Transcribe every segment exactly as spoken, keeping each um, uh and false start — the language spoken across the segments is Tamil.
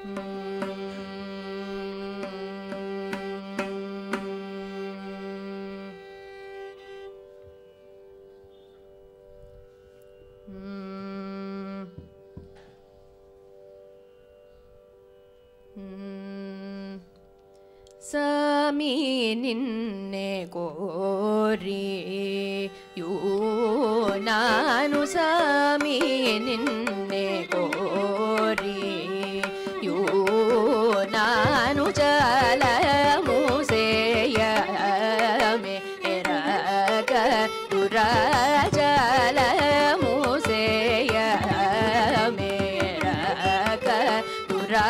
Sami ninne kori yu nanu sami ninne kori yu nanu jala museya mera ka dura jala museya mera ka dura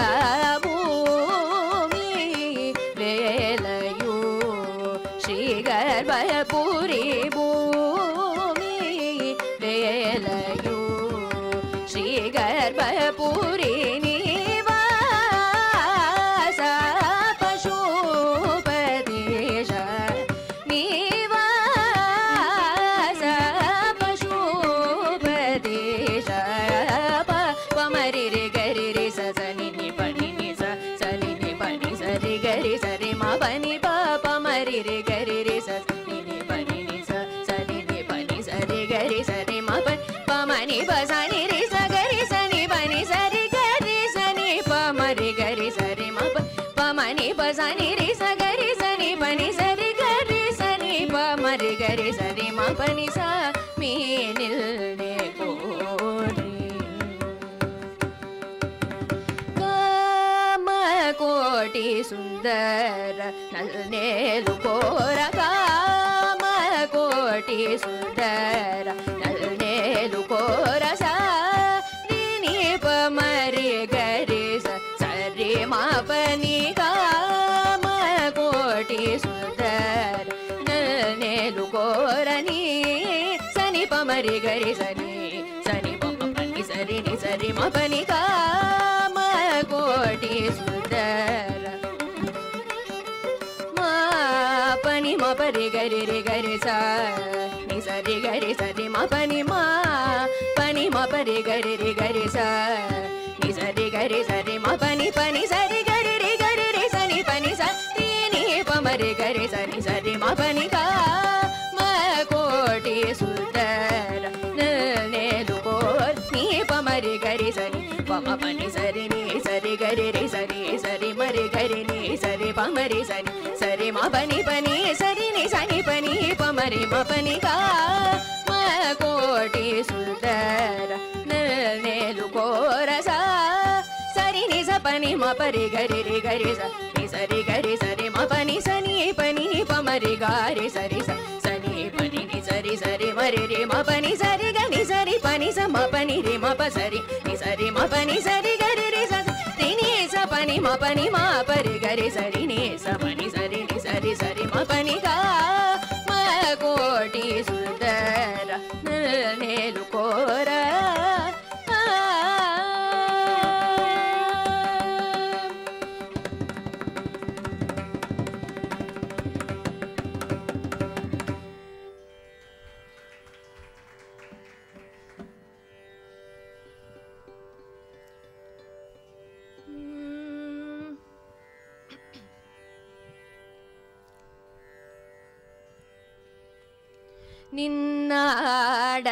Puri bhumi velayu Shri Garbha Puri nivasa Pashupadesha nivasa Pashupadesha Pamari re gari re sa sa ni ni pa ni ni sa sa ni ni pa ni sa re gari sa re ma pa ni pa pamari re gari re sa Pamani basani re sa gari sani bani sari gari sani pamari gari sari ma pamani basani re sa gari sani bani sari gari sani pamari gari sari ma pani sa mi nil ne kori kama koti sundara nalne lukora kama koti sundara Lukora sa ni pa mari gari sa sari ma pani ka ma koti sudar ne lukora ni sani pa mari gari sani sani pa pani sari ni sari ma pani ka ma koti sudar ma pani ma pari gari re gari sa Sari gari sari ma pani ma pani ma pari gari re gari sa ni sari gari sari ma pani pani sari gari re gari re sani pani sa ni pa mari gari sari sari ma pani ka ma koti sudara ne lukor ni pa mari gari sari pa ma pani sari ni sari gari re sari sari mari gari ni sari pa mari sari sari ma pani pani sari ni sani pani pa mari ma pani ka ma koti sudara ne lukora sa sari ni sa pani ma pari gari re gari sa ni sari gari sari ma pani sani pani ni pa mari gari sari sa sani pani ni sari sari mari re ma pani sari gani sari pani sa ma pani re ma pa sari ni sari ma pani sari gari re sa ni sa pani ma pani ma pari gari sari ni sa pani sari ni sari sari ma pani ka ma koti sudara ne lukora நின்னாட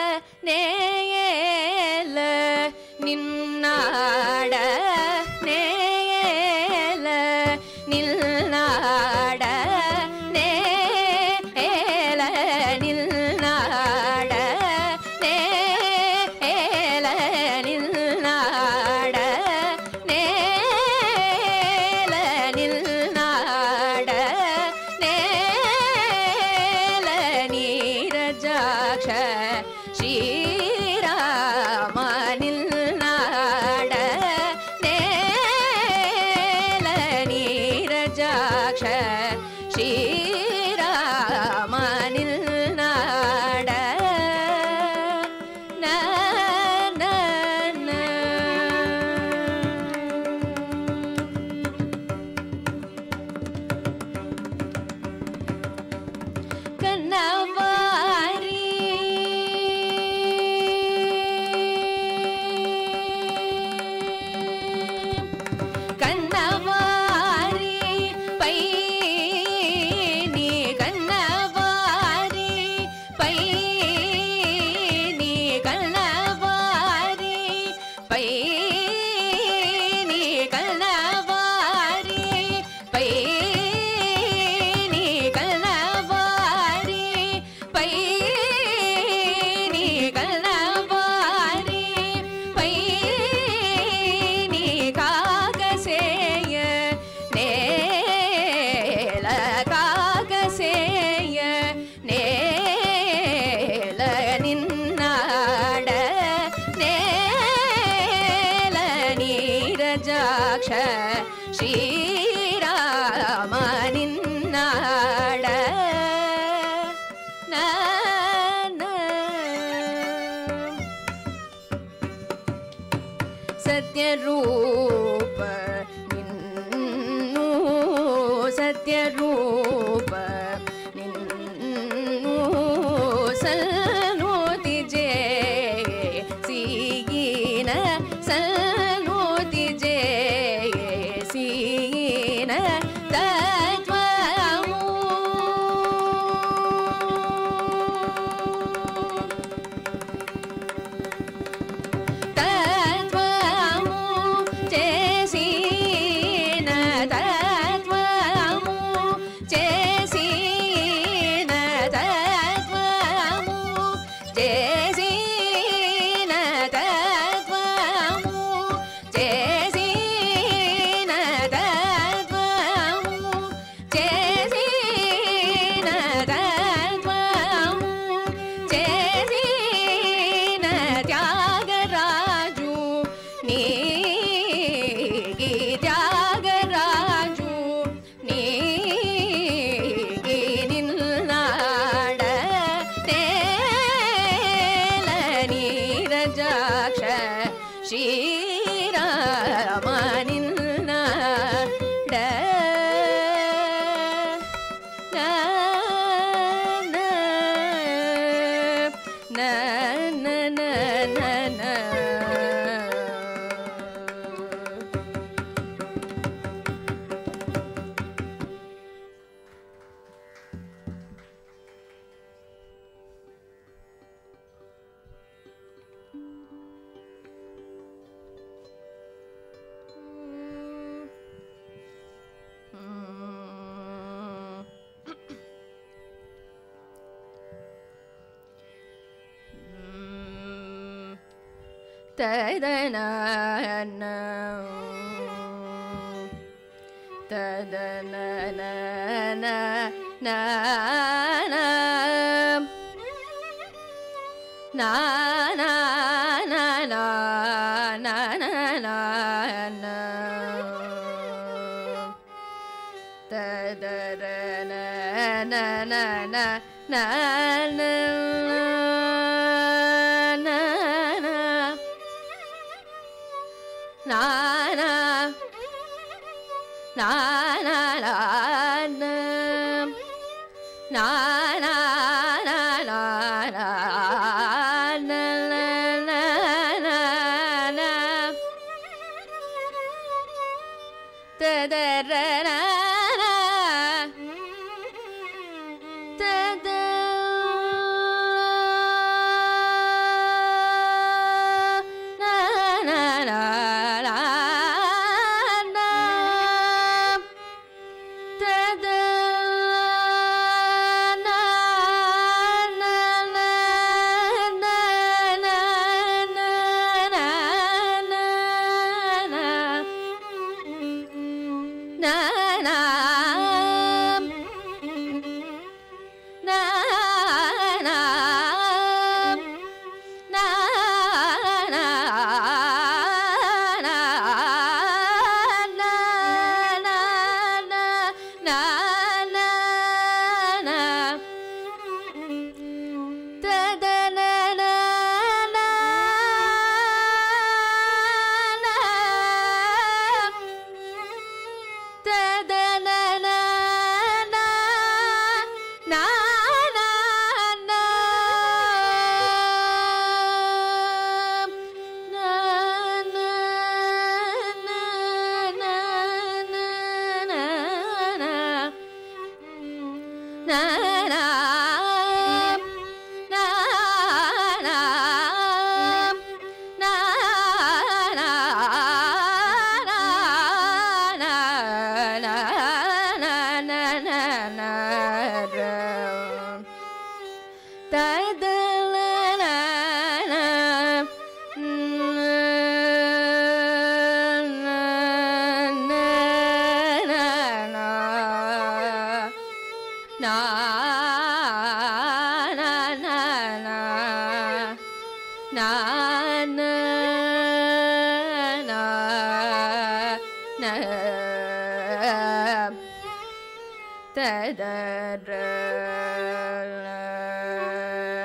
நேயல நின்னாட நேயல நின்னாட நேயல நின்னாட நேயல நின்னாட நேயல நின்னாட ஸ்ரீராமனில் நாட நேல நீரஜாக்ஷ ஸ்ரீராமனில் நாட ந ந ந கண்ணவாரி ಸತ್ಯರೂಪ ನಿನ್ನೂ ಸತ್ಯರೂಪ ನಿನ್ನೂ ಸಲ್ನೋತಿ ಜೇ ಸೀಗಿನ ಸಲ್ನೋತಿ ಜೇ ಸೀಗಿನ ತತ್ವಮು ತತ್ವಮು ಚೇಸಿನ ತತ್ವಮು ಚೇಸಿನ ತತ್ವಮು ಚೇಸಿನ ತತ್ವಮು ಚೇಸಿನ ತತ್ವಮು ಚೇಸಿನ ತತ್ವಮು ಚೇಸಿನ ತ್ಯಾಗರಾಜು ನೀಗಿ ತ್ಯಾಗರಾಜು ನೀಗಿ ನಿನ್ನಾಡ ತೇಲ ನೀರಜಾಕ್ಷ ಶ್ರೀರಾಮ ನಿನ್ನಾಡ ನ ನ ನ ನ ನ ನ ததன ததன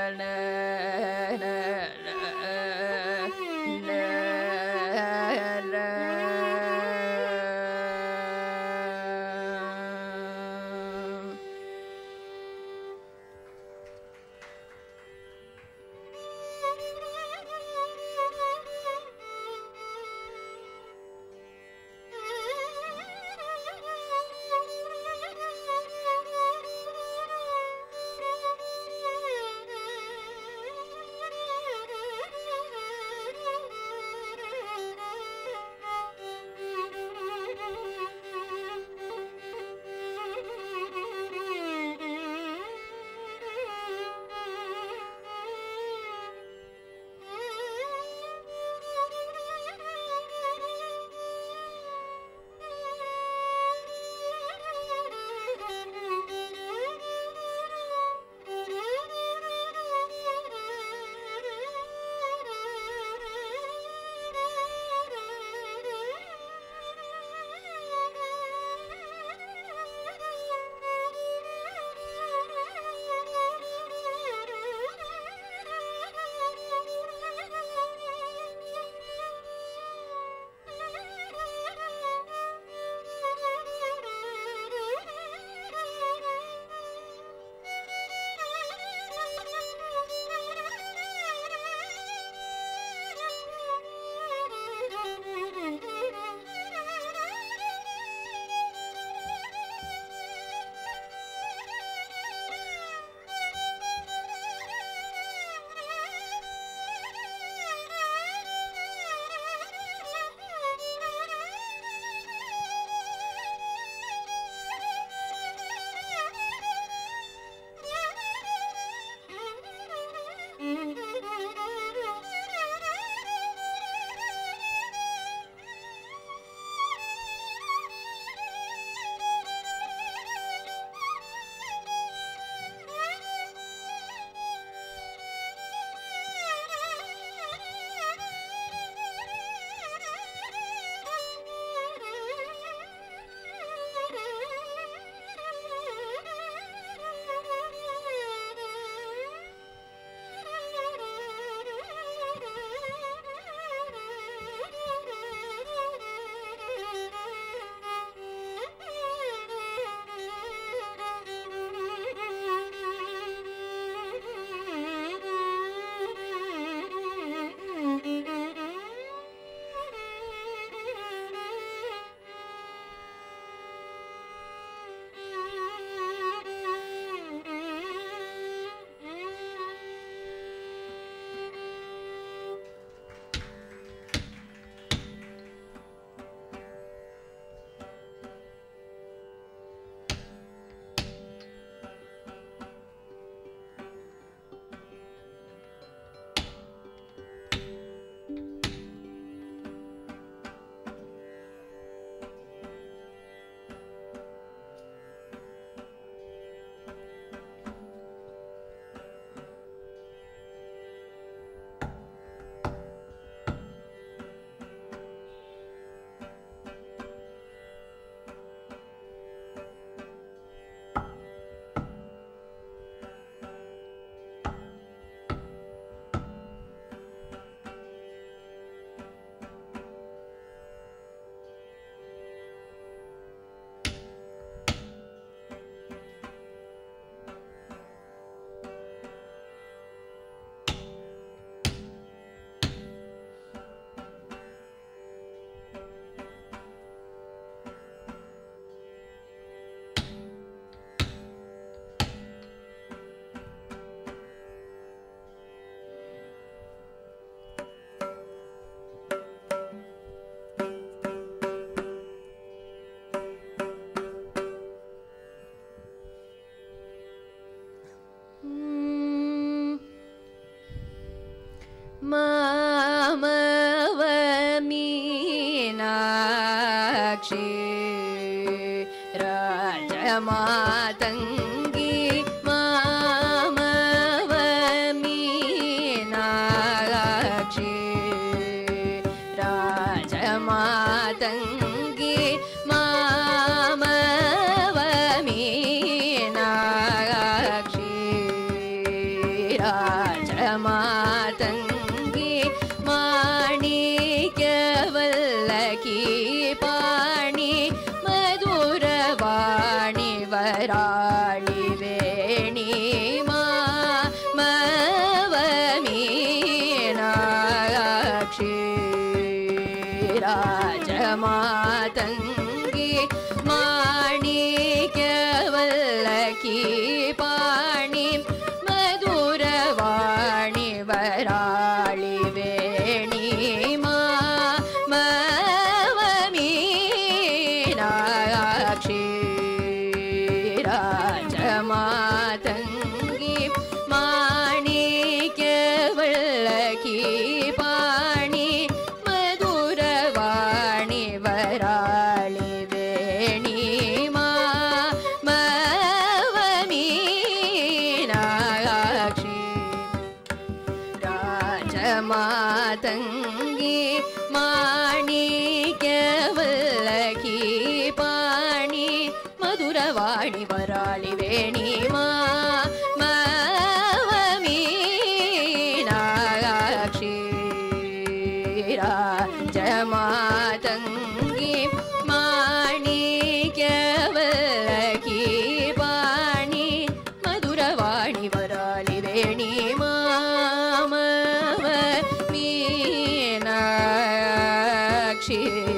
na மாமவ மீனாட்சி ராஜமாதங்கி மாமவ மீனாட்சி ராஜமாதங்கி மாமவ மீனாட்சி ராஜமாதங்கி மாணிக்கவல்லகி பாணி மதுரவாணி வராளி வேணி மாமவ மீனாட்சி ராஜமாதங்கி மாணிக்கவல்லகி பாணி மதுரவாணி வராளி வேணி மாமவ மீனாட்சி ராஜமாதங்கி மாணிக்கவல்லகி பாணி மதுரவாணி வராளி வேணி மாமவ மீனாட்சி ராஜமாதங்கி மாணிக்கவல்லகி பாணி மதுரவாணி வராளி வேணி மாமவ மீனாட்சி ராஜமாதங்கி மாணிக்கவல்லகி பாணி மதுரவாணி வராளி வேணி மாமவ மீனாட்சி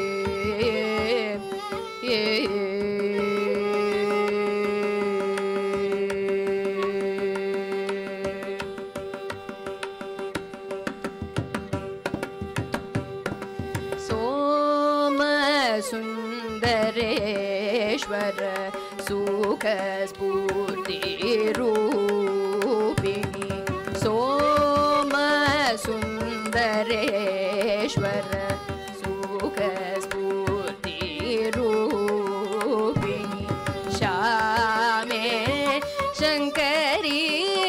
सुंदरेश्वर सुख स्फूर्ति रूपिणी सोम सुंदरेश्वर सुख स्फूर्ति रूपिणी श्यामे शंकरी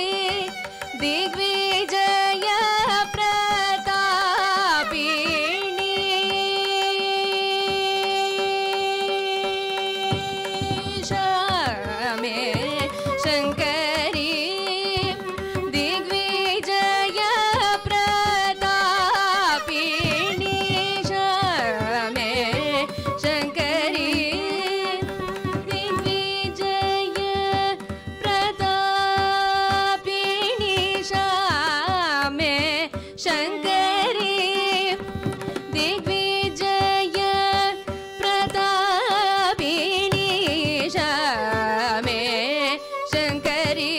दिग्विजय शंकरी दिग्विजय प्रतापिणी श्यामे शंकरी दिग्विजय प्रतापिणी श्यामे शंकरी दिग्विजय प्रतापिणी श्यामे शंकरी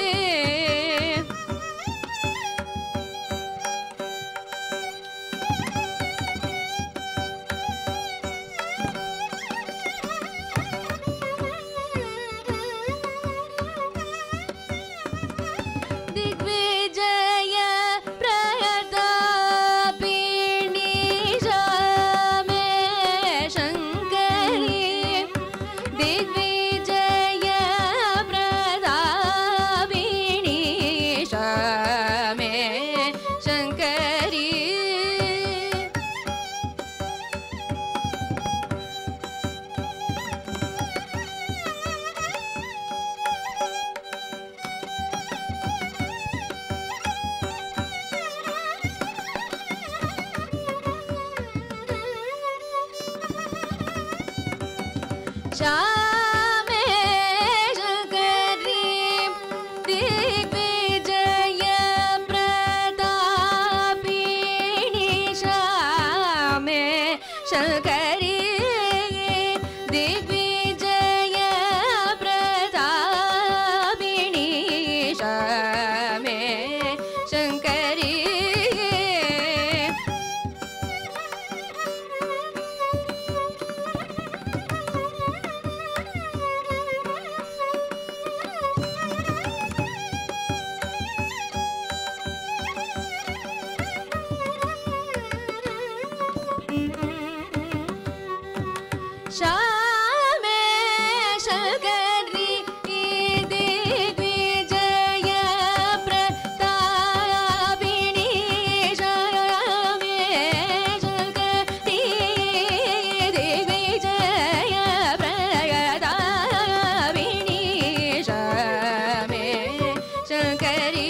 दिग्विजय प्रतापिणी श्यामे शंकरी दिग्विजय प्रतापिणी श्यामे शंकरी श्यामे शंकरी दिग्विजय प्रतापिणी श्यामे शंकरी दिग्विजय प्रतापिणी श्यामे शंकरी ஷாமே சங்கரி திக்விஜய பிரதாபினி ஷாமே சங்கரி திக்விஜய பிரதாபினி ஷாமே சங்கரி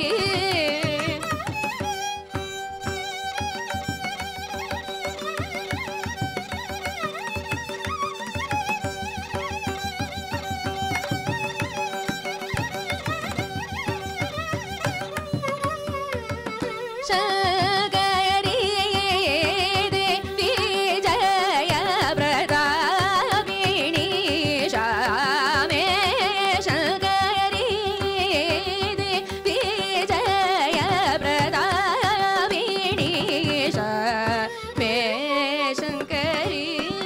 சங்கரி தேவி ஜய பிரதாபினி ஷாமே சங்கரி தேவி ஜய பிரதாபினி ஷாமே சங்கரி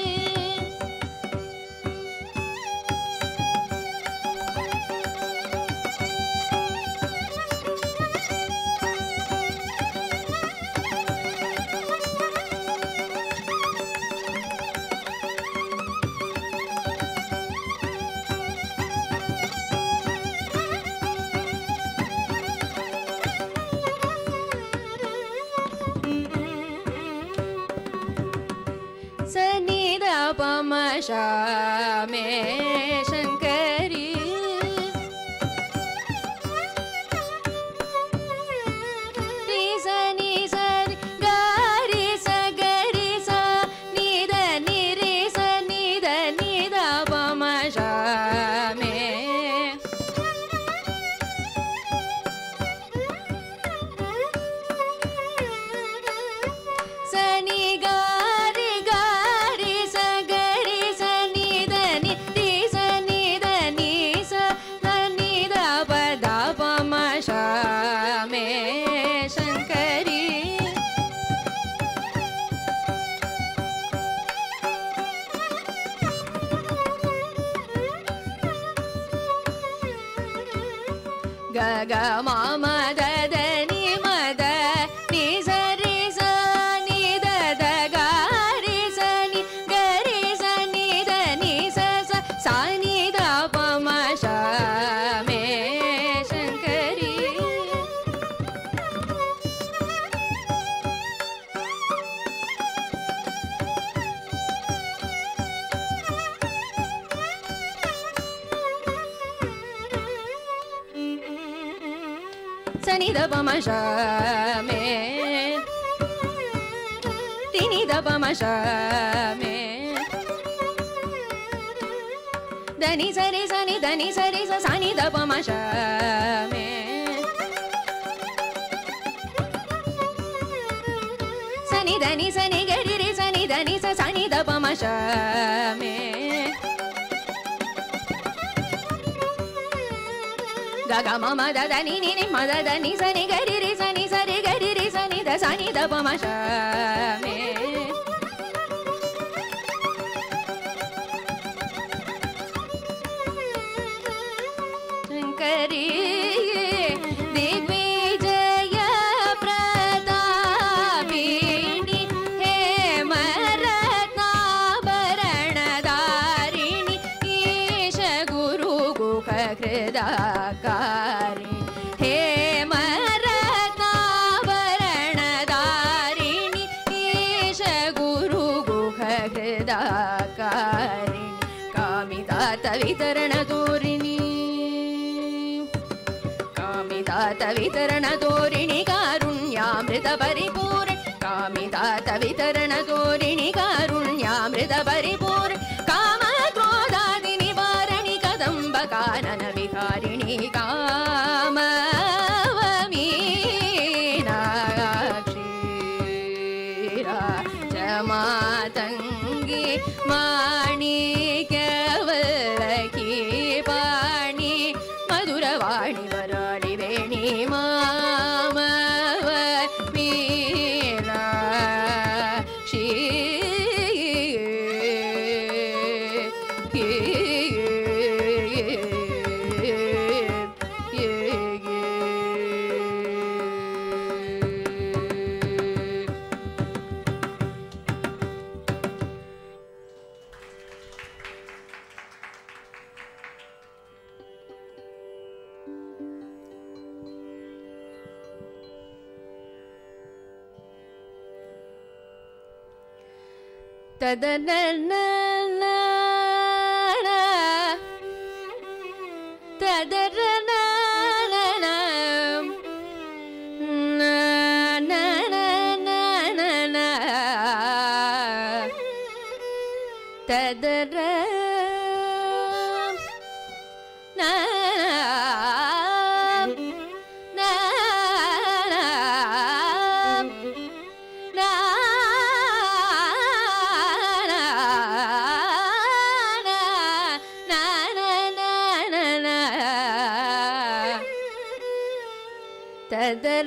சனித பமஷாமே சங்கரி ரி சனி சரி கரி சகரி ச நித நிரி சனித நித பமஷாமே சனி கரி கரி சகரி சனித நிரி சனித நிச சனித பத பமஷாமே சங்கரி கக மாம தத நி மத நி சரி ச நி தத கரி ச நி கரி ச நி த நி ச ச ச நி த பம ஷாமே சங்கரி சனி த பம ஷாமே தினி த பம ஷாமே தனி சரி சனி தனி சரி ச சனி த பம ஷாமே சனி தனி சனி கரி ரி சனி தனி ச சனி த பம ஷாமே గగ మమ దద ని ని ని మద ద ని స ని గరి రి స ని స రి గరి రి స ని ద స ని ద ప మ ష మే శంకరి దిగ్విజయ ప్రతాపిని హేమరత్నాభరణధారిణి ఈశ గురు గుహ హృదాకారి హేమరత్నాభరణధారిణి ఈశ గురు గుహ హృదాకారిణి కామితాత వితరణ దూరిణి కామితాత వితరణ దూరిణి కారుణ్యామృత పరిపూర్ణ కామితాత వితరణ దూరిణి కారుణ్యామృత పరిపూర్ణ కామ క్రోధాది నివారణి కదంబ కానన విహారిణి కామమీనాక్షి రాజమాతంగి మాణిక్యవల్లకి పాణి మధురవాణి వరాళి వేణి మామవ మీనాక్షి ததன ததன ததர ததர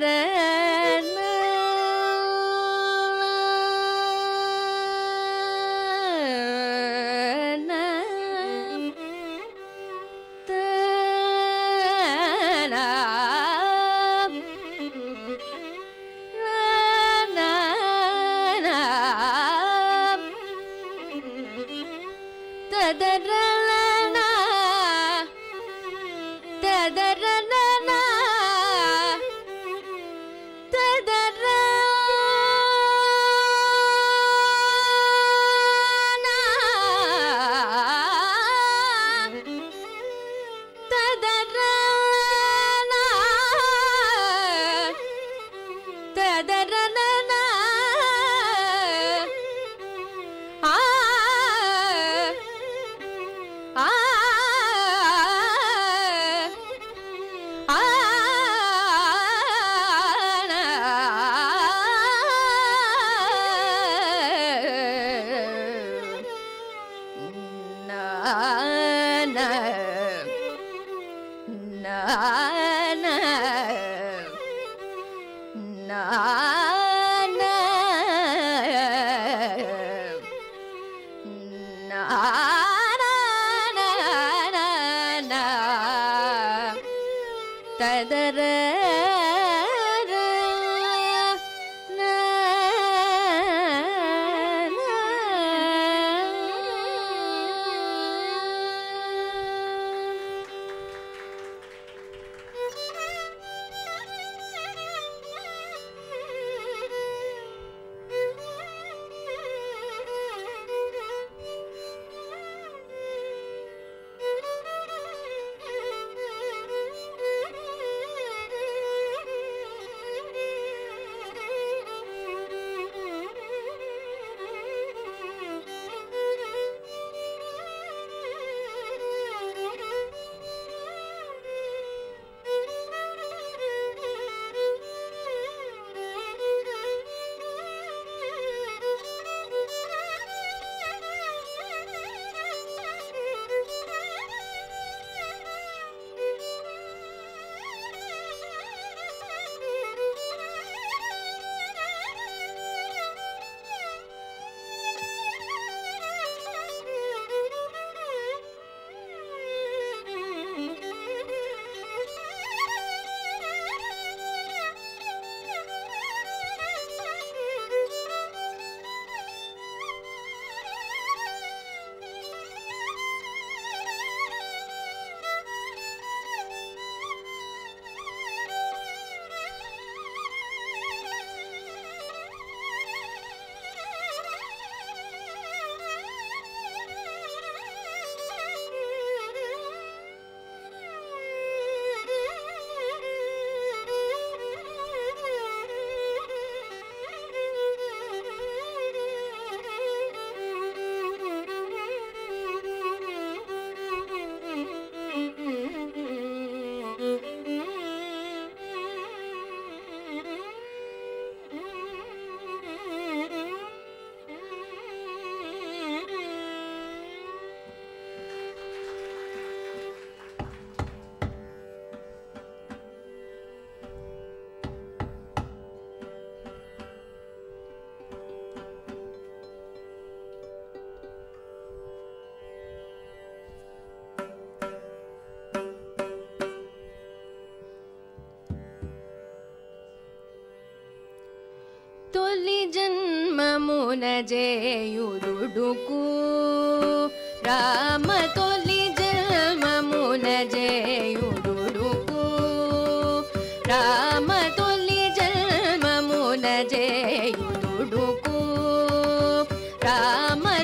తొలి జన్మమున జేయుడుకు రామ తొలి జన్మమున జేయుడుకు రామ తొలి జన్మమున జేయుడుకు రామ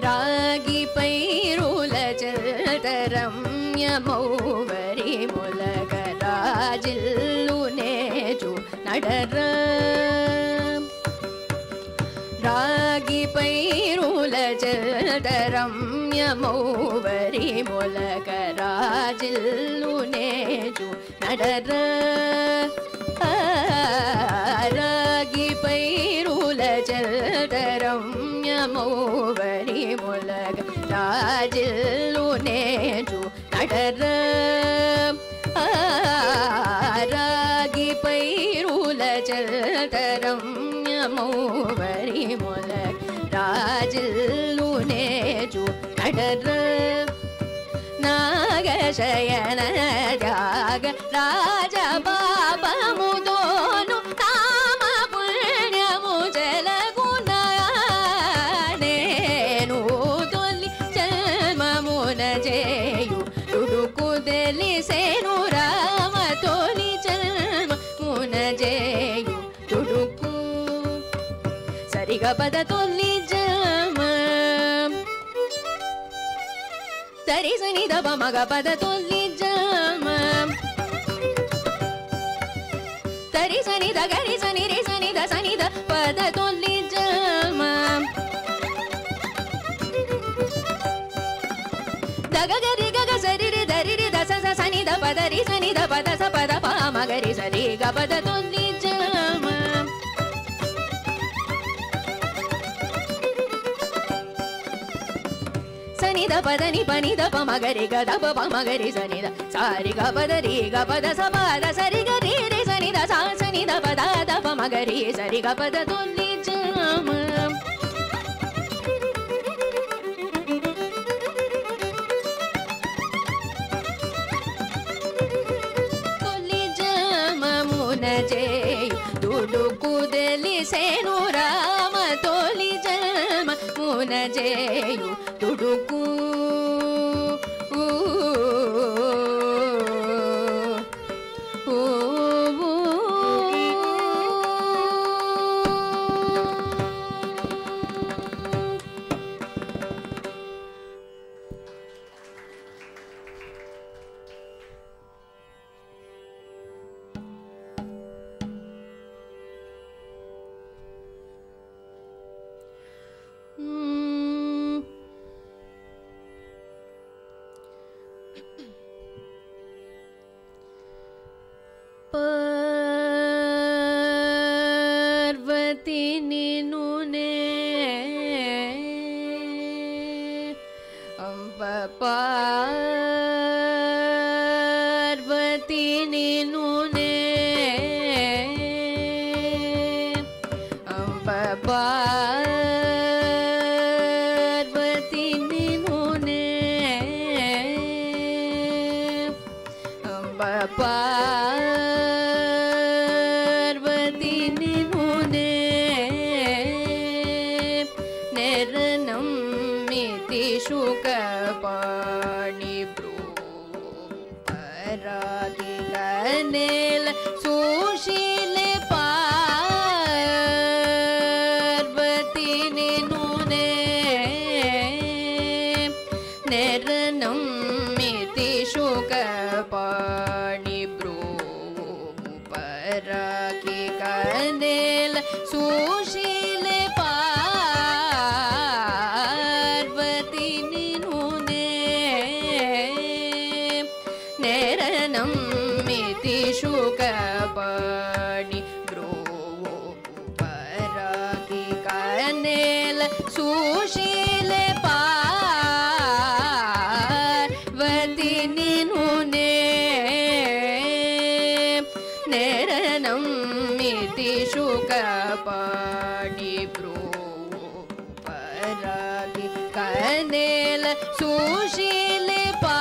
రాగి పైరుల చరమ్యమౌవరి మొలక రాజిల్లునేచు నడర రాగి పైరుల చరమ్యమౌవరి మొలక రాజిల్లునేచు నడర రాగి పైరుల చరమ్యమౌవరి మొలక రాజిల్లునేచు నడర రాగి పైరుల చరమ్యమౌవరి మొలక రాజిల్లునేచు నడర నాగశయన త్యాగ రాజపాపముదోను నామ పుణ్యము జలగునా నేను తొలి జన్మమున చేయు తుడుకు తెలిసేను రామ తొలి జన్మమున చేయు తుడుకు సరిగ పద తొలి జన్మ సరి సని దప మగ పద తొలి జన్మ సరి సని ద గరి సని రి సని ద సని ద పద తొలి జన్మ దగ గరి గగ సరి రి దరి రి ద స స సని ద పద రి సని ద పద స పద ప మగ రి సరి గ పద తొలి జన్మ సని ద పద ని పని ద ప మగరి గ ద ప ప మగరి సని ద సారి గ పద రి గ పద స పద సరి గ రి రి సని ద సా సని ద పద ద ప మగరి సరి గ పద తొలి జన్మ తొలి జన్మమున చేయు తుడుకు తెలిసేను రామ తొలి జన్మమున చేయు తుడుకు పార్వతి నినునే అంబ పార్వతి నినునే అంబ పార్వతి నినునే అంబ పార్వతి నినునే నెరనం మితి శుక పాణి బ్రూ పరాగి గనేల సుశీలే పార్వతి నినునే నెరనం మితి శుక పాణి బ్రూ పరాగి గనేల సుశీలే పార్వతి నినునే నెరనం మితి శుక పాణి బ్రూ పరాగి గనేల సుశీలే పార్వతి నినునే నెరనం మితి శుక పాణి బ్రూ పరాగి గనేల సుశీలే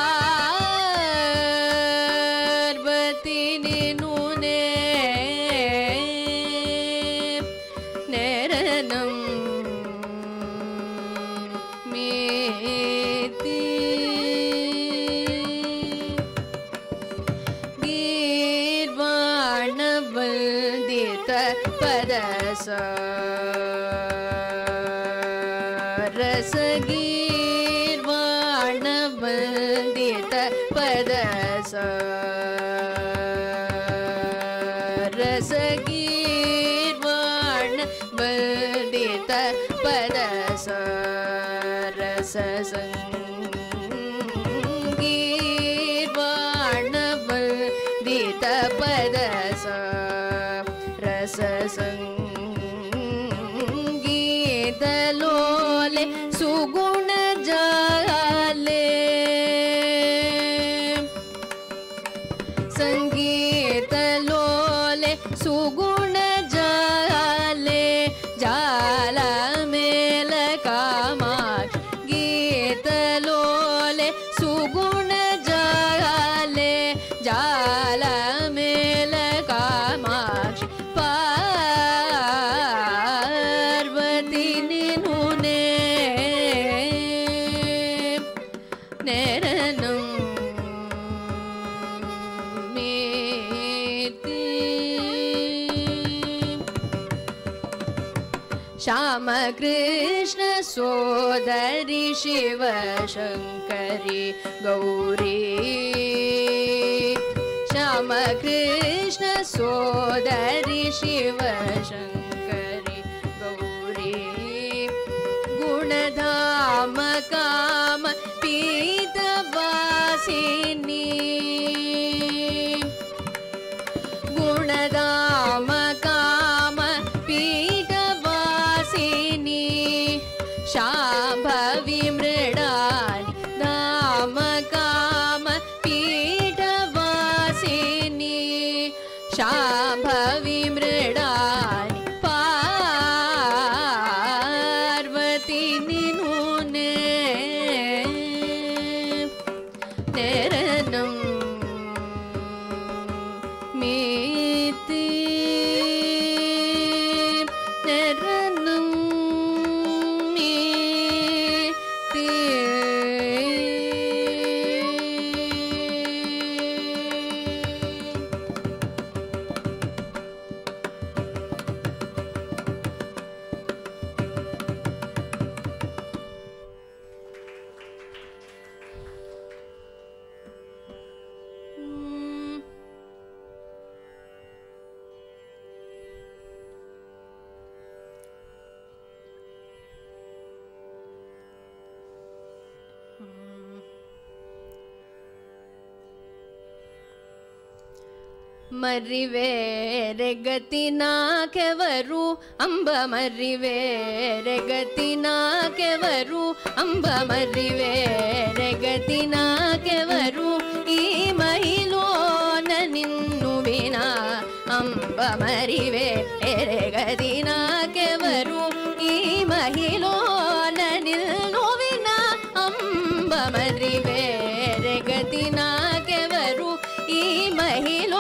పార్వతి నినునే నెరనం మితి ಗೀರ್ವಾಣ ವಂದಿತ ಪದಸ ರಸಗೀ वर्धित पद रस गीर्वाण वर्धित पद रस संगीत लोले सुगुण जाले संगीत लोले सुगुण जाले जाला मेल कामाक्ष गीत लोले सुगुण जाले जाला मेल कामाक्ष पार्वती निनुने नेरनं श्याम कृष्ण सोदरी शिव शंकरी गौरी श्याम कृष्ण सोदरी शिव शंकरी गौरी गुणधाम काम पीत वासिनी गुणधाम काम पीत शांभवी मृडानी धाम काम पीठवासिनी शांभवी मृडानी पार्वती निनुने नेरनं मीति नेरनं मर्रिवेरे गतिना केवरु अंब मर्रिवेरे गतिना केवरु अंब मर्रिवेरे गतिना केवरु ई महिलोन निन्नु विना अंब मर्रिवेरे गतिना केवरु ई महिलोन निन्नु विना अंब मर्रिवेरे गतिना केवरु ई महिलो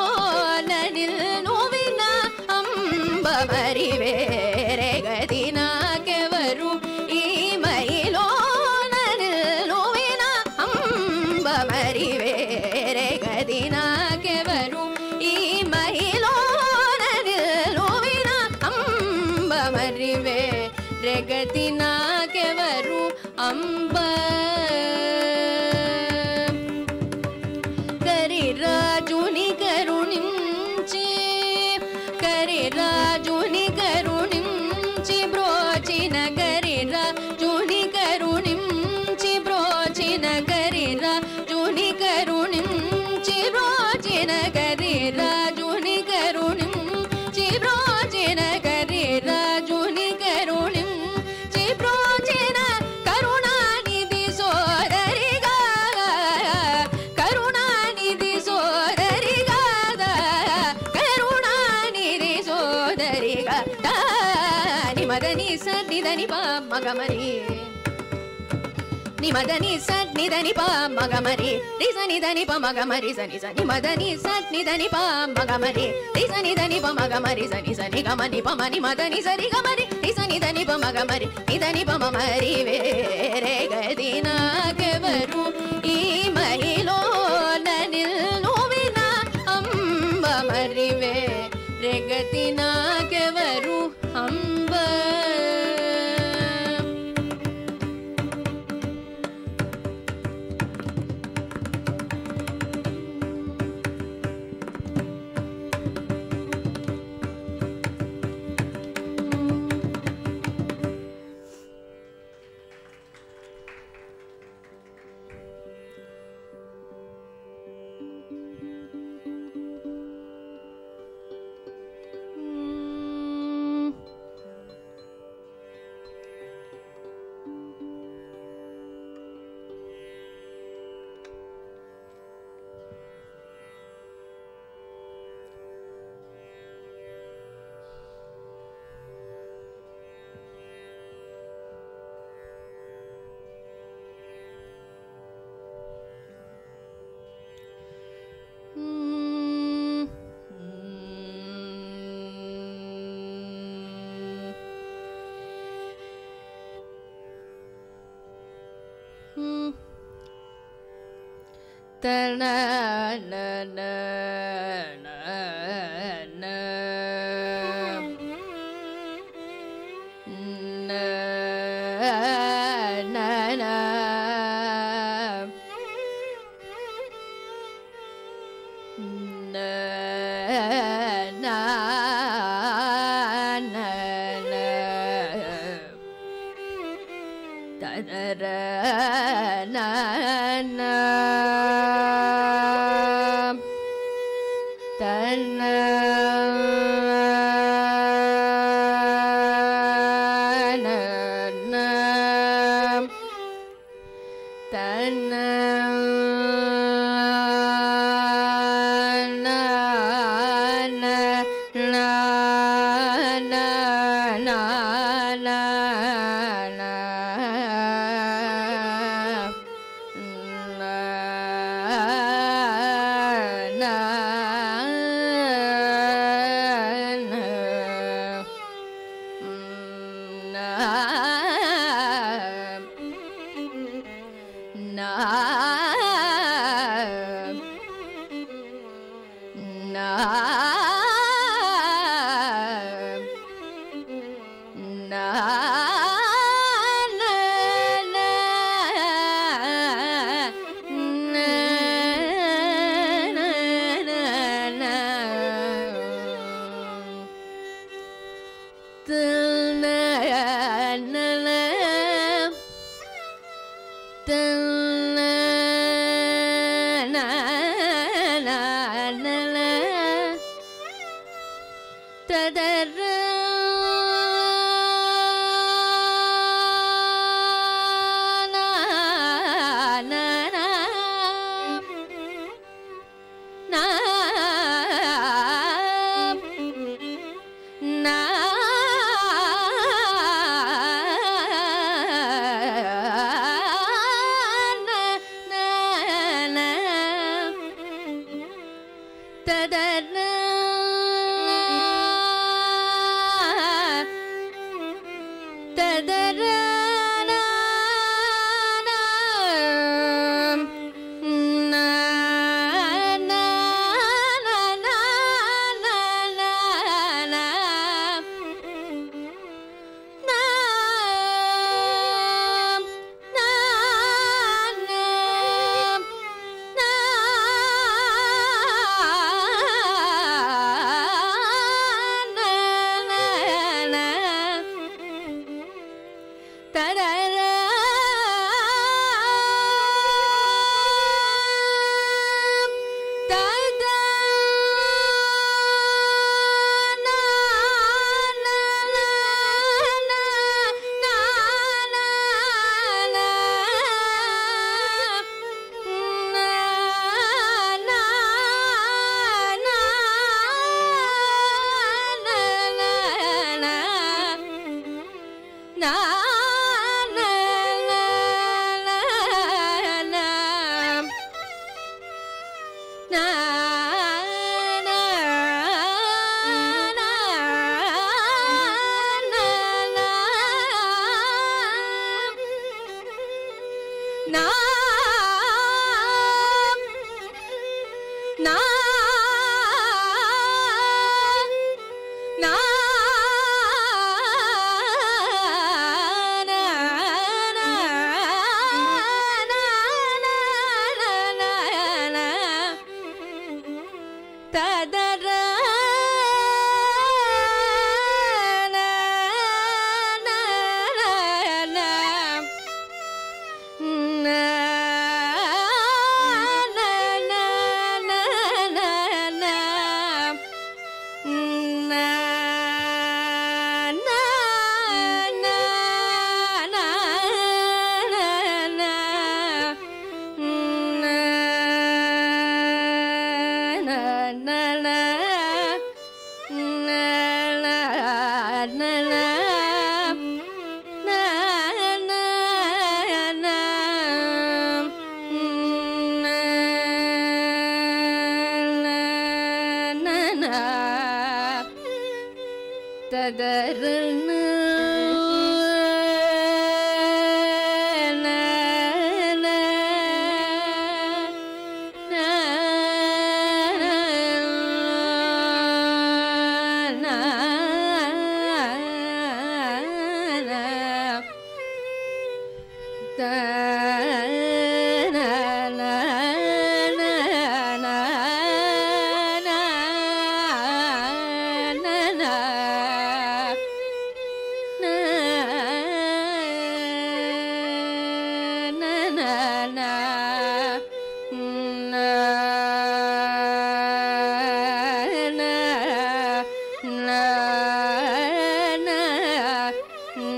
मरिवेरे गतिना केवरु ई महिलोन निल्नुविना अंब मरिवेरे गतिना केवरु ई महिलोन निल्नुविना अंब मरिवेरे गतिना केवरु अंब करिराजुनि करुणिंचि करिराजुनि करुणिंचि ब्रोचिन करिराजुनि करुणिंचि ब्रोचिन करिराजुनि करुणिंचि ब्रोचिन करिराजुनि करुणिंचि ब्रोचिन करिराजुनि करुणिंचि ब्रोचिन करुणानिधि सोदरिगा करुणानिधि सोदरिगा करुणानिधि सोदरिगा निमदनि सन्निधनि पा मगमरि निमदनि सन्निधनि पा मगमरि रिसनिधनि पा मगमरि सनि सनि मदनि सन्निधनि पा मगमरि रिसनिधनि पा मगमरि सनि सनि गमनि पा मनि मदनि सरि गमरि रिसनिधनि पा मगमरि निधनि पा ममरि वेरे गदिना केवरु ई महिलोन निल्नुविना अंब मरिवे रे गदिना केवरु Amb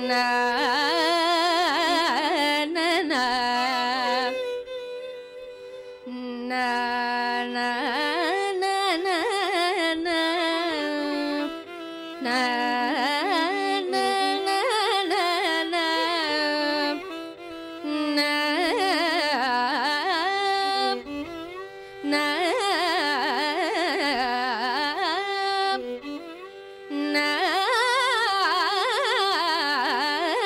na na na na na na na na na na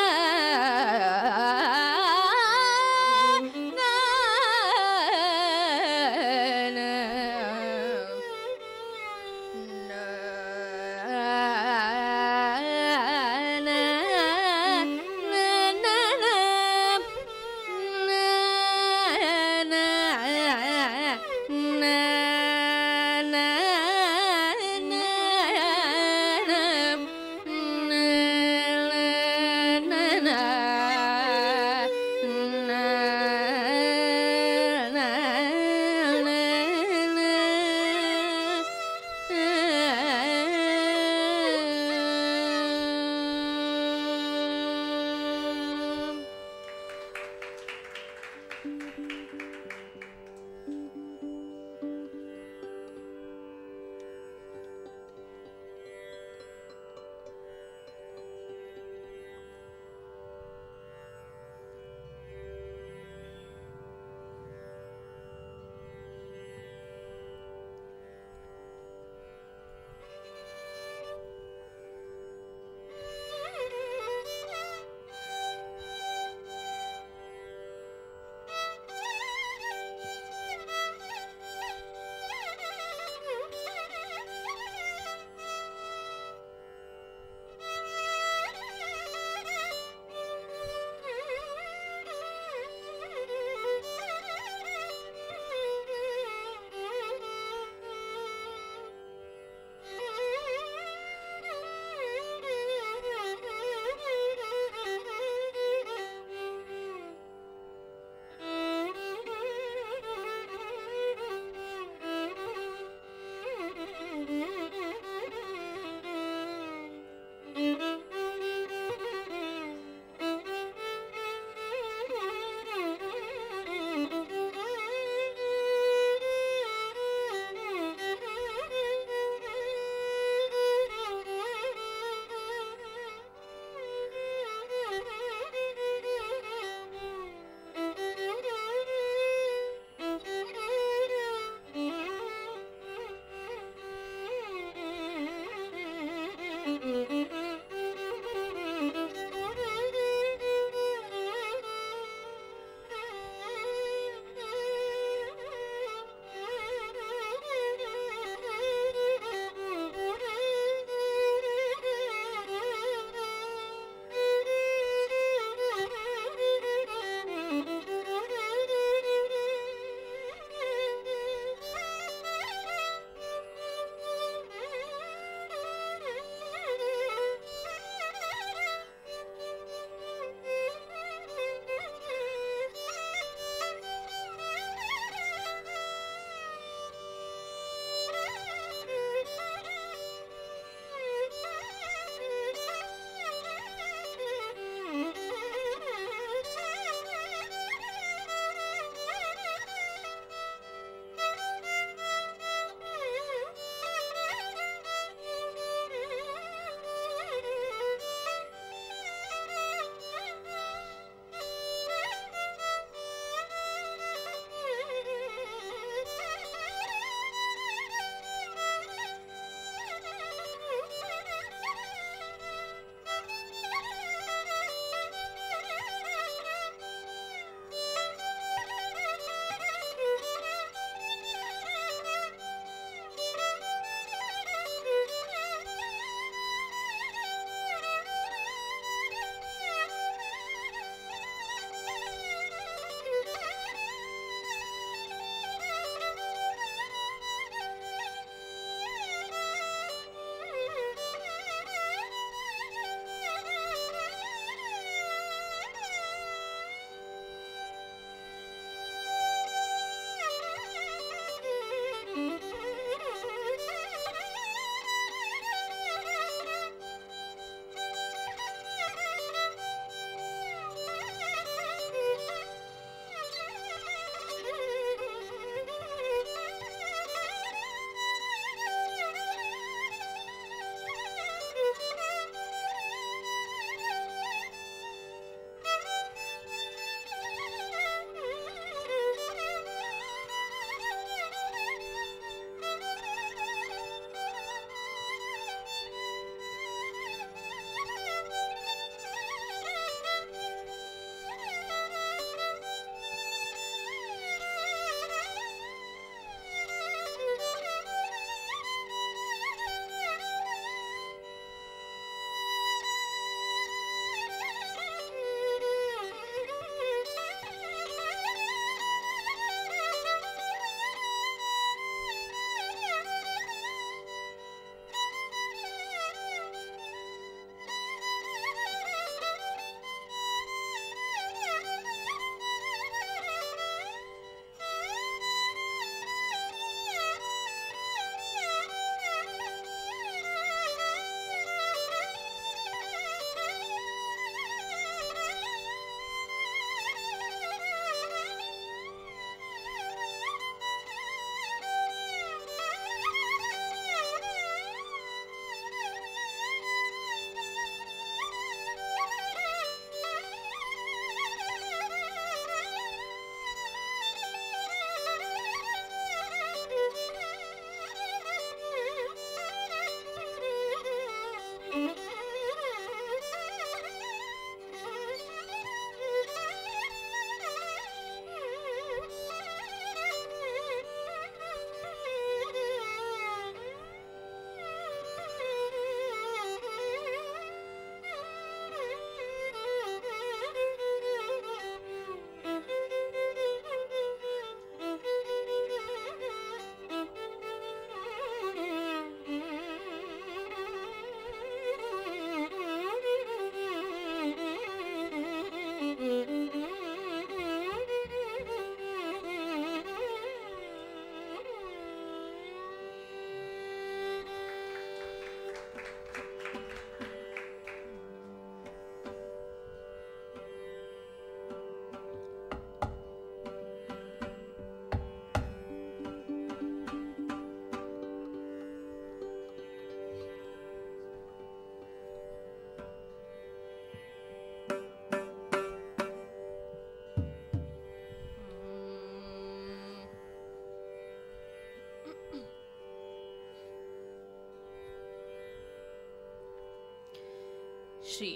Shri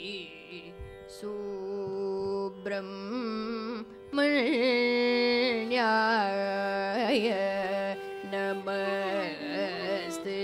सुब्रह्मण्याय नमस्ते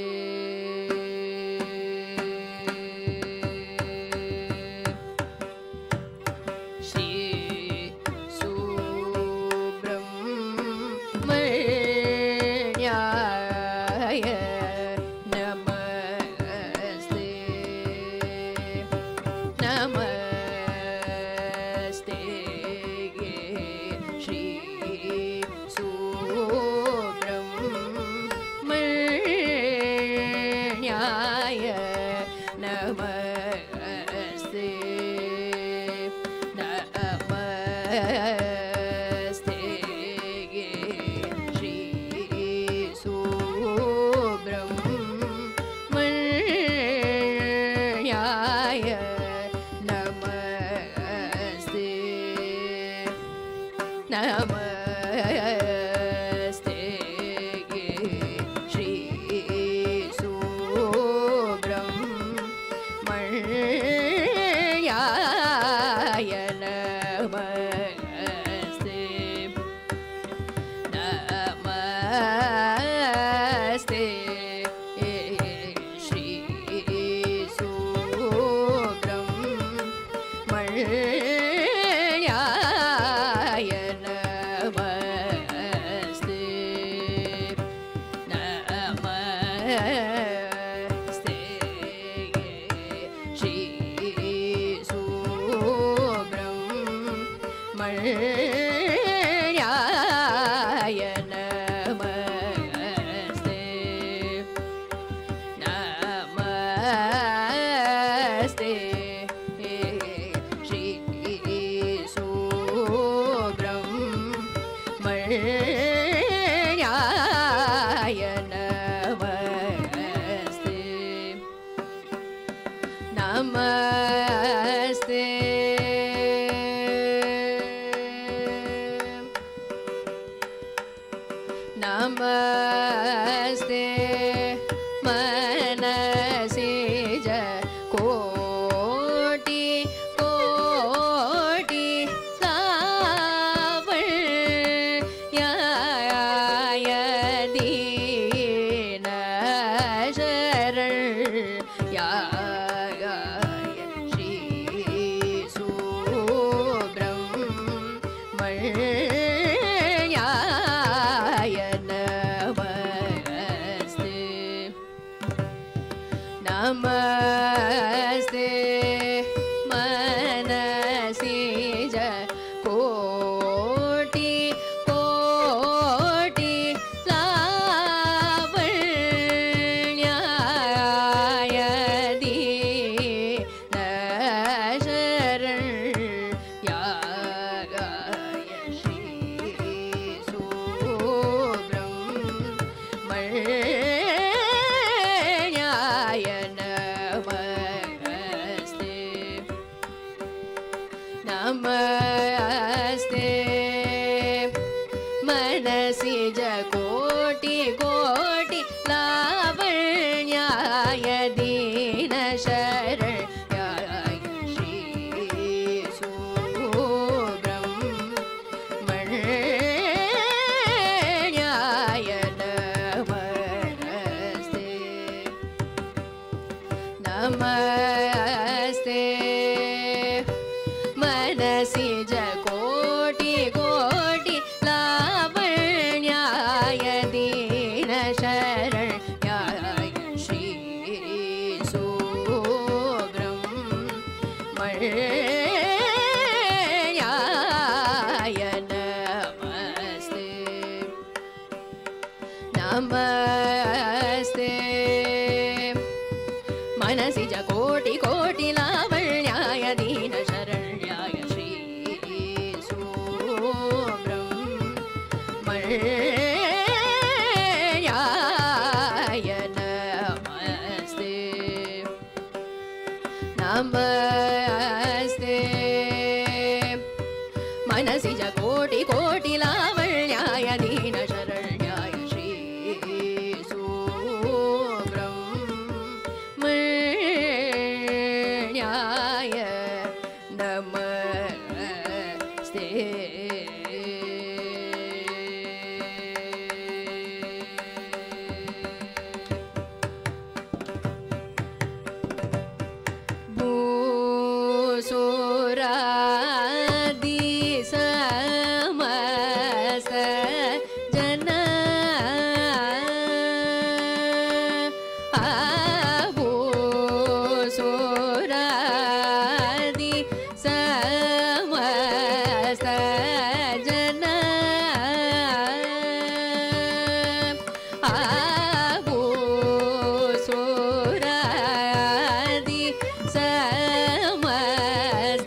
Samasa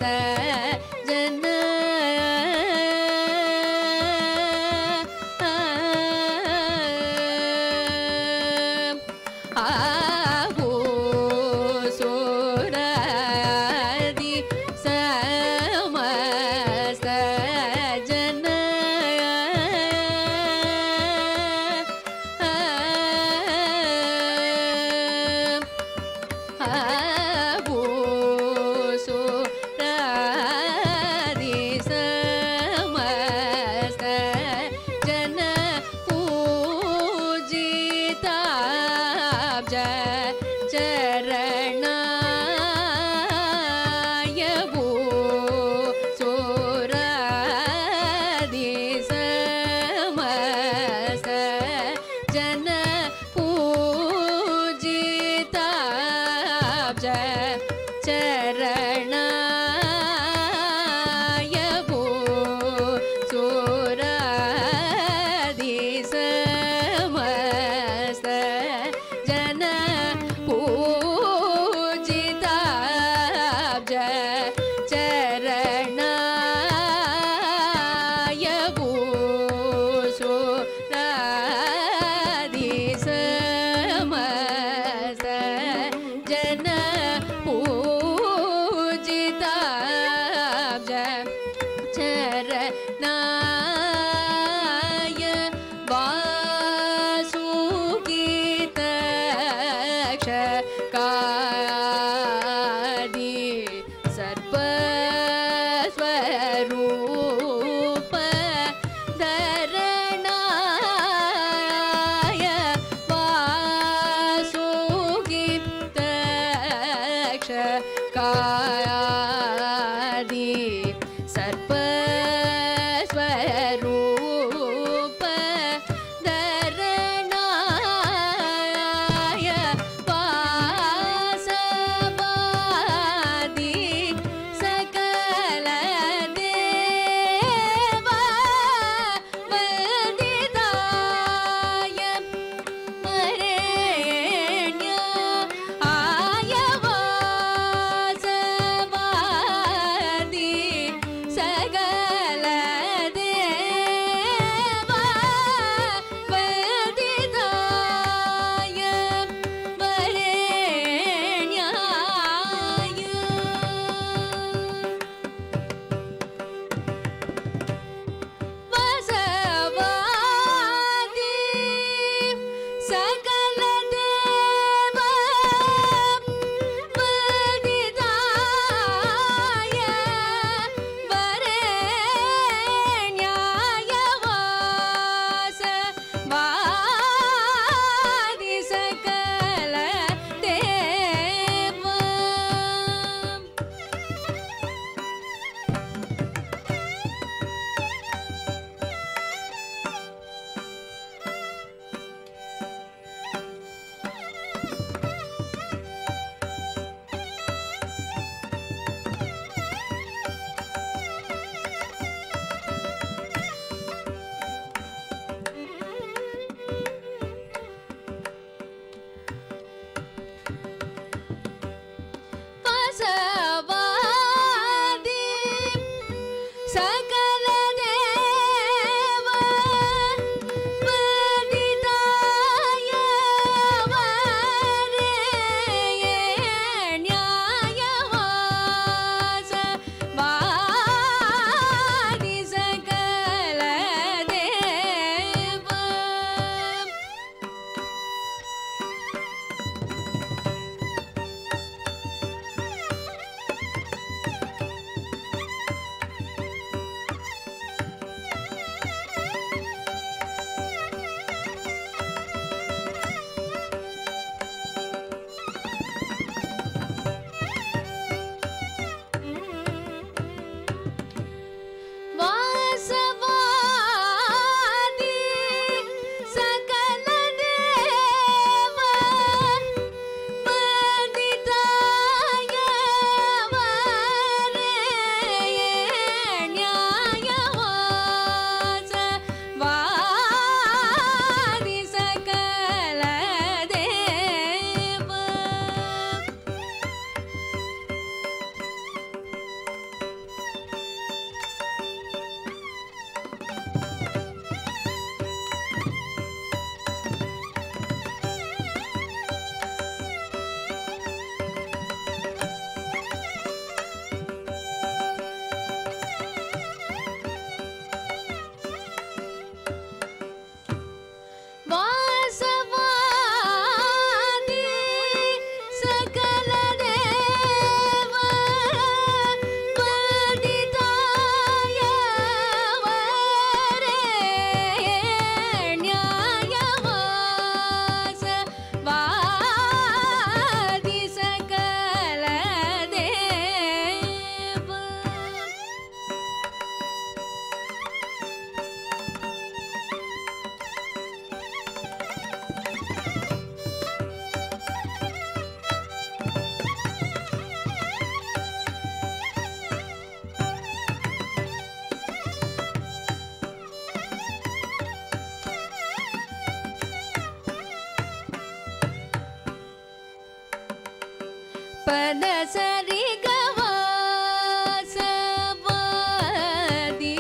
பத சரி கவாசவாதி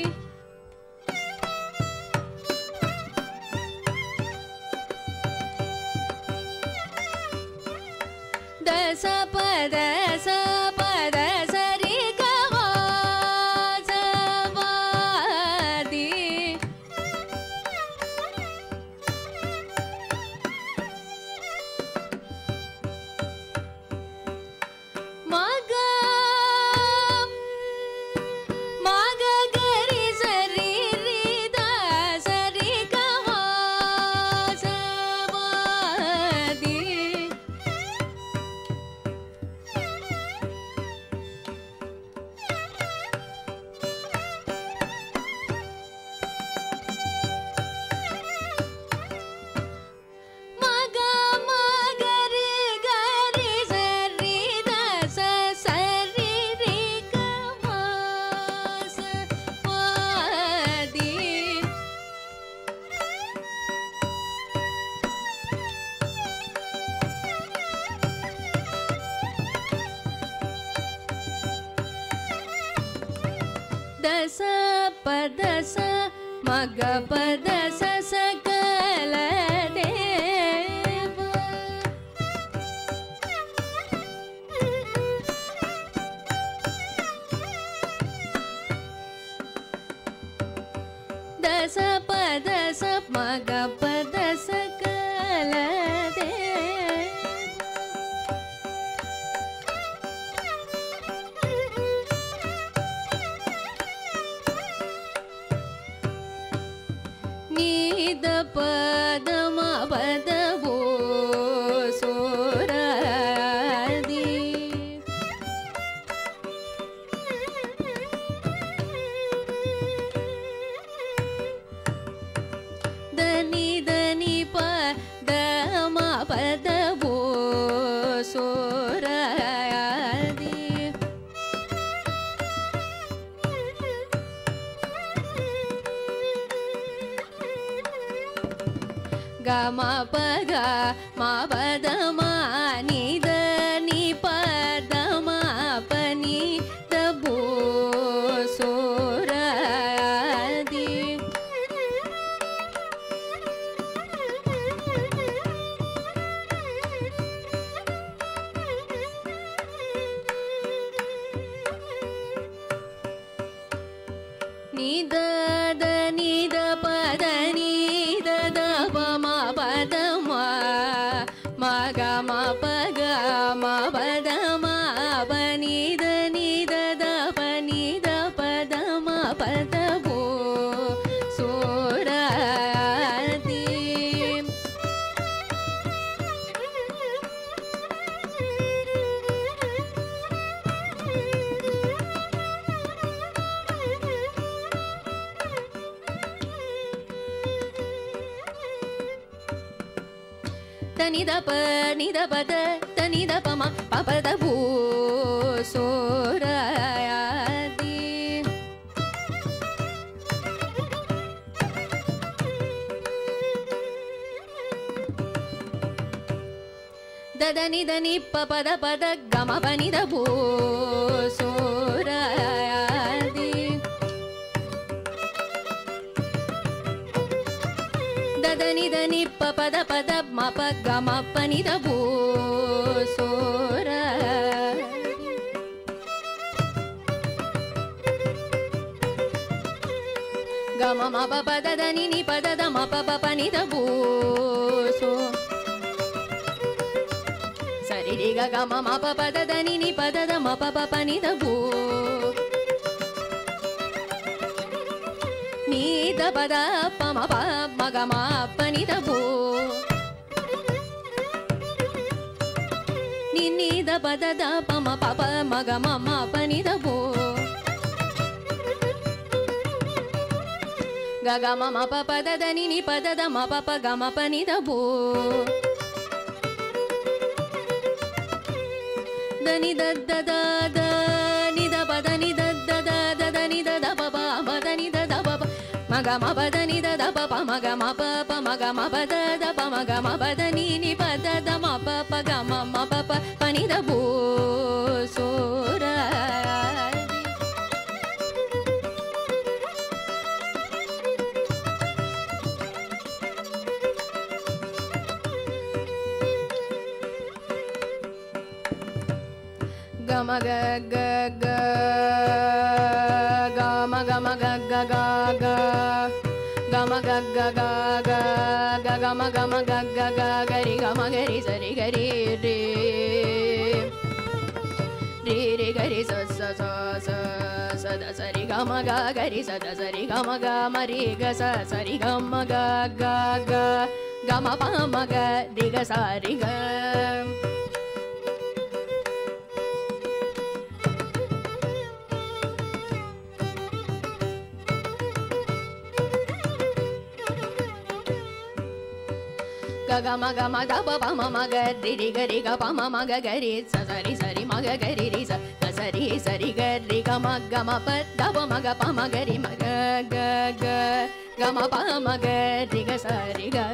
தச பத ச பத சரி கவாசவாதி மக மக கரி சரி ரித சரி கவாசவாதி மக மகரி கரி சரி தச சரி ரி கவாசவாதி தச பதச மக பதச சகல தேவ தச பதச மக பதச சகல தேவ நீத பதம பதவோ சோராதி தனி தனி பதம பதவோ சோராதி கம பக மா பதம நித நி பதம பனி தபோ சோராதி நித த நித பத நித தப மா பத மா மக மா பக மா பத மா பனித நித தப நித பத மா பத போ சோராதி தனித ப நித பத தனித பம பபத பூ சோராதி தத நித நி பபத பத கம பனித பூ சோராதி தத நித நி பபத பத மப கம பனித பூ சோராதி கம மப பத தனி நி பத த மப பனித பூ சோ சரி ரி க கம மப பத தனி நி பத த மப பனித பூ நீத பத பம ப மக மா பனித பூ நி நீத பத த பம பப மக மம பனித பூ க க ம ம ப பத த நி நி பத த ம ப ப க ம பனித பூ த நி த த த த நி த பத நி த த த த த நி த த ப ப ப த நி த த ப ப ம ga ma pa da ni da da pa pa ma ga ma pa pa ma ga ma pa da da pa ma ga ma pa da ni ni pa da da ma pa pa ga ma ma pa pa pa ni da bu so ra ga ma ga ga ga ga ma ga ma ga ga ga ga ga ma ga ga ga ga ga ga ma ga ma ga ga ga ga ri ga ma ga ri sa ri ga ri re ri ri ga ri sa sa sa sa sa da sa ri ga ma ga ga ri sa da sa ri ga ma ga ma ri ga sa sa ri ga ma ga ga ga ga ma pa ma ga ri ga sa ri ga ga ma ga ma da pa pa ma ma ga ri ri ga ri ga pa ma ma ga ga ri sa sa ri sa ri ma ga ga ri ri sa ga sa ri sa ri ga ri ga ma ga ma pa da pa ma ga pa ma ga ri ma ga ga ga ga ma pa ma ga ri ga sa ri ga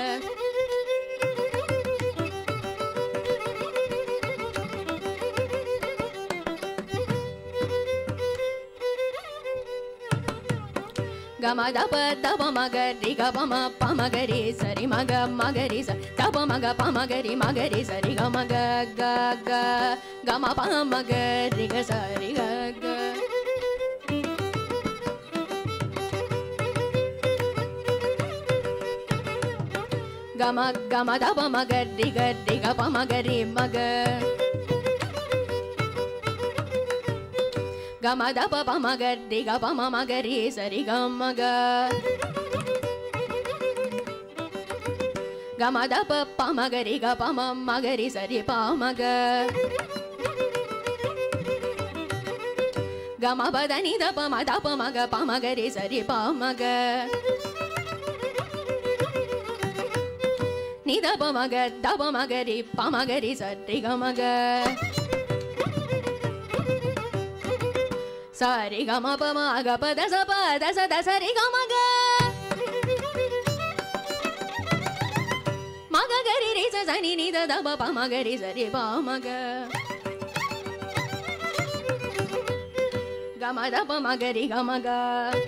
ga ma da pa da pa ma ga ri ga pa ma pa ma ga ri sa ri ma ga ma ga ri sa da pa ma ga pa ma ga ri ma ga ri sa ri ga ma ga ga ga ga ma pa ma ga ri ga sa ri ga ga ga ma ga ma da pa ma ga ri ga ri ga pa ma ga ri ma ga ga ma da pa pa ma ga ri ga pa ma ma ga ri sa ri ga ma ga ga ma da pa pa ma ga ri ga pa ma ma ga ri sa ri pa ma ga ga ma pa da ni da pa ma da pa ma ga pa ma ga ri sa ri pa ma ga ni da pa ma ga da pa ma ga ri pa ma ga ri sa ri ga ma ga sa ri ga ma pa ma ga pa da sa pa da sa da sa ri ga ma ga ma ga ga ri ri sa sa ni ni da da pa pa ma ga ri sa ri pa ma ga ga ma da pa ma ga ri ga ma ga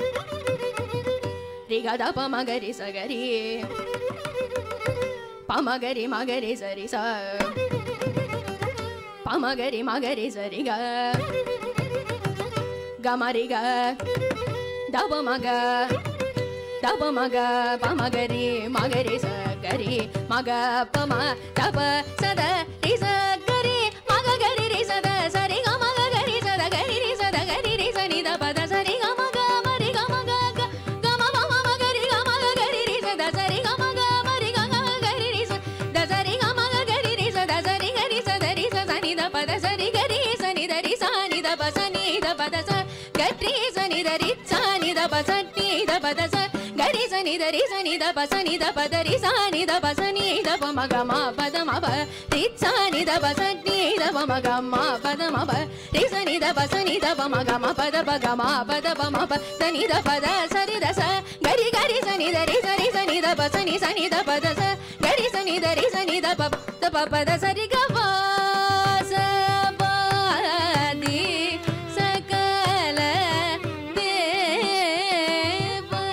ri ga da pa ma ga ri sa ga ri pa ma ga ri ma ga ri sa ri sa pa ma ga ri ma ga ri sa ri ga ga ma ri ga da pa ma ga da pa ma ga pa ma ga ri ma ga ri sa ga ri ma ga pa ma da pa sa da ri sa ga ri ma ga ga ri ri sa da sa ri ga ma ga ga ri sa da ga ri ri sa da ga ri ri sa ni da pa da sa ri ga ma ga ma ri ga ma ga ga ga ma pa ma ma ga ri ga ma ga ga ri ri sa da sa ri ga ma ga ma ri ga ga ga ri ri sa da sa ri ga ma ga ga ri ri sa da sa ri ga ri sa da ri sa sa ni da pa da sa ri ga ri sa ni da ri sa ni da pa sa ni da pa da sa ga ri sa ni da ri sa ni da pa sa ni da pa da sa ga ri sa ni da ri sa ni da pa sa ni da pa da ri sa ni da pa sa ni da pa ma ga ma pa da ma pa ri sa ni da pa sa ni da pa ma ga ma pa da ma pa ri sa ni da pa sa ni da pa ma ga ma pa da pa ga ma pa da pa ma pa sa ni da pa da sa ri da sa ga ri ga ri sa ni da ri sa ri sa ni da pa sa ni sa ni da pa da sa ga ri sa ni da ri sa ni da pa da pa pa da sa ri ga pa sa pa ni sa ka la de pa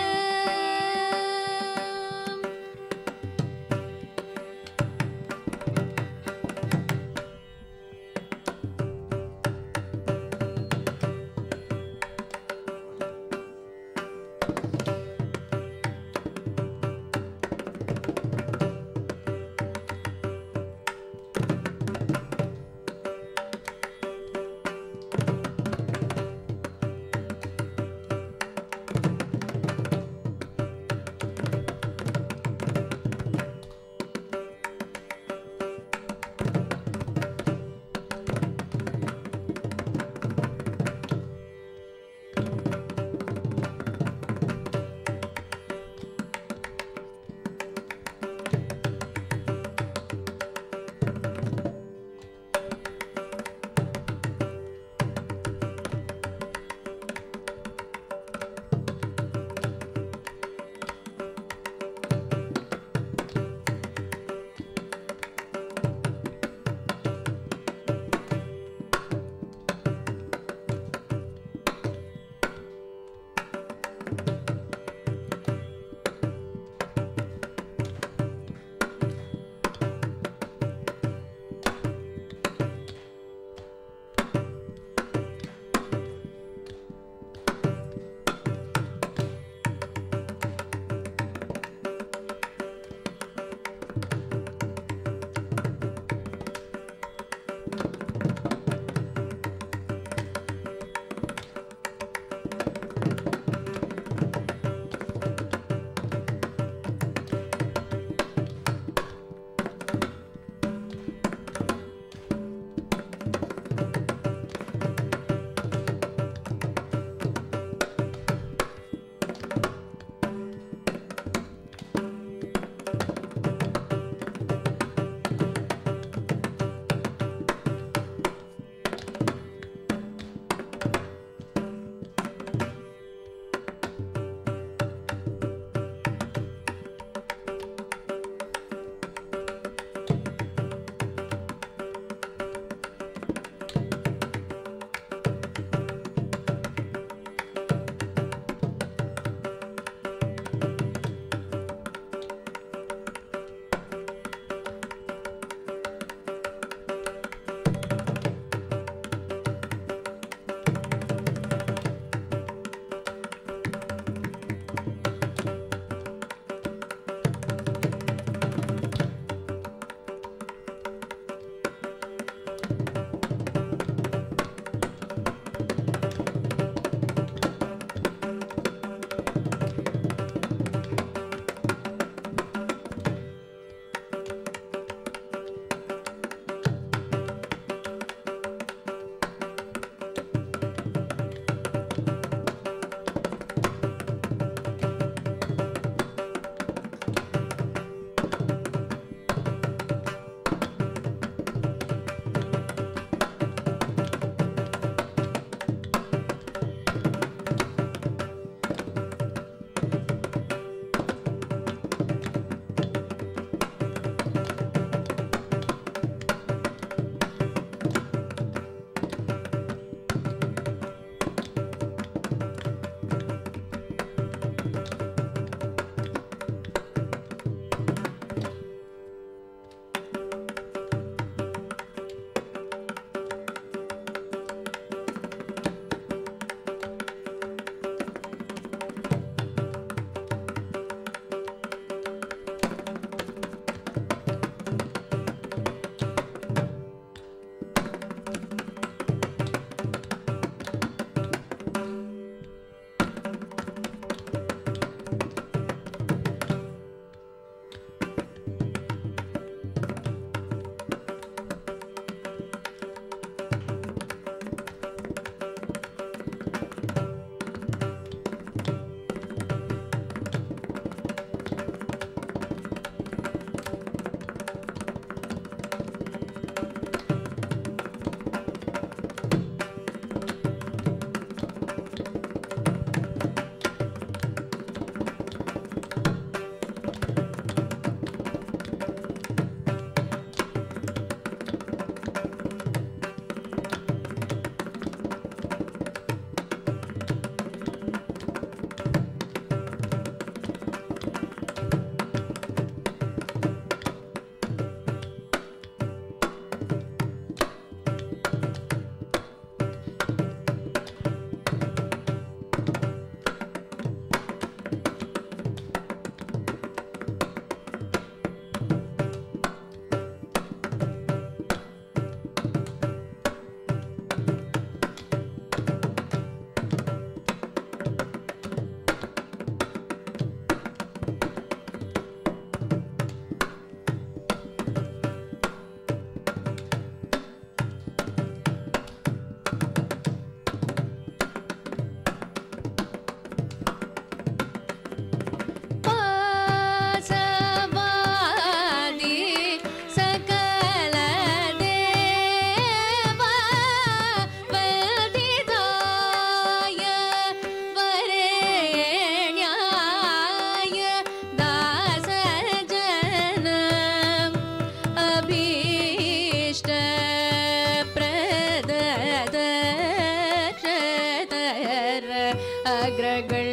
சாகரகள்